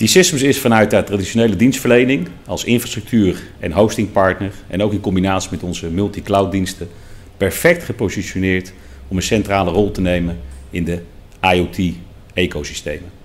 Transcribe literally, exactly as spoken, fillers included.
T-Systems is vanuit haar traditionele dienstverlening als infrastructuur- en hostingpartner en ook in combinatie met onze multi-cloud diensten perfect gepositioneerd om een centrale rol te nemen in de IoT-ecosystemen.